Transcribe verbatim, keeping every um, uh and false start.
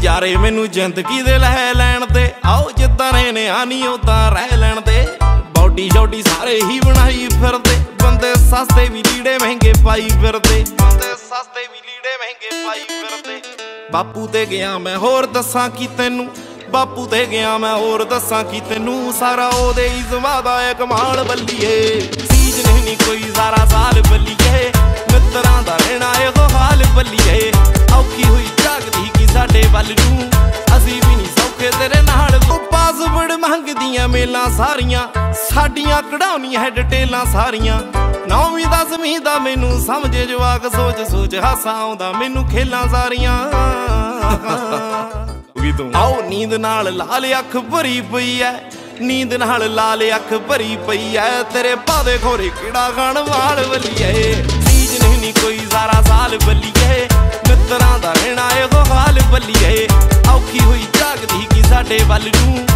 नजारे मैनू जिंदगी दे लह लैण दे, आओ जिद्दां रहने आनी उदां रह लैण दे। बॉडी शॉडी सारे ही बनाई फिरदे, बंदे सस्ते भी लीड़े महंगे पाई फिरदे, बंदे सस्ते भी लीड़े महंगे पाई फिरदे। बापू ते गया मैं होर दस्सां की तैनू, बापू ते गया मैं होर दस्सां की तैनू, सारा ओदे ही जवादा है कमाल बल्लीए। सीजन नहीं कोई सारा साल बल्लीए, मित्रां दा रहना एहो हाल बल्लीए। औखी हुई जागदी की साडे वल नू, असी भी नहीं सौखे तेरे नाल। पासवर्ड मंगदियां मेलां सारियां, साडियां कढाउनी है डिटेलां सारियां। नौवीं दसवीं दा मैनू समझे जवाक, सोच सोच हासा आउंदा मैनू खेलां सारियां। आओ नींद नाल लाल अख भरी पई है, नींद नाल लाल अख भरी पई है, तेरे पादे खोरे किड़ा खान वाल बल्लीए। सीजन नहीं कोई सारा साल बल्लीए, मित्रां दा रहना एहो हाल बल्लीए। औखी हुई जागदी की साडे वल नू।